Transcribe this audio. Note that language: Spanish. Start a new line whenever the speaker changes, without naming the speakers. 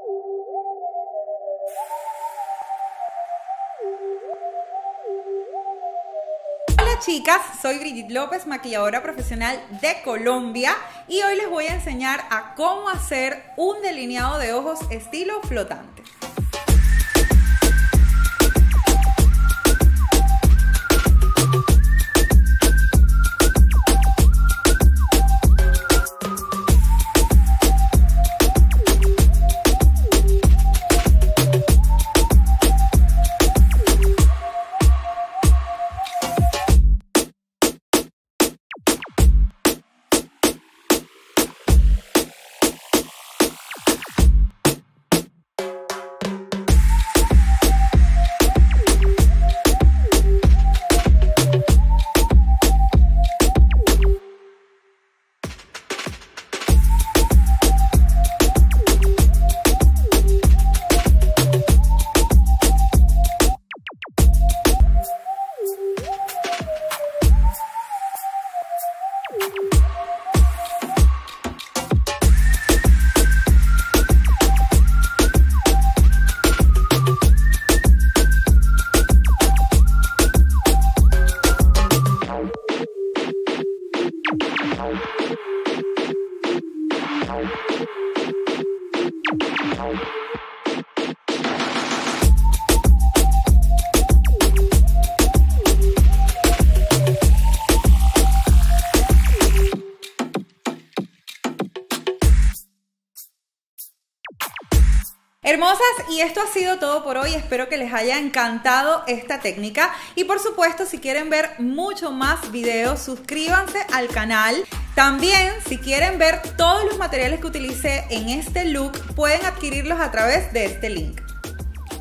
Hola chicas, soy Brigitte López, maquilladora profesional de Colombia, y hoy les voy a enseñar a cómo hacer un delineado de ojos estilo flotante. Hermosas, y esto ha sido todo por hoy. Espero que les haya encantado esta técnica y por supuesto, si quieren ver mucho más videos, suscríbanse al canal. También, si quieren ver todos los materiales que utilicé en este look, pueden adquirirlos a través de este link.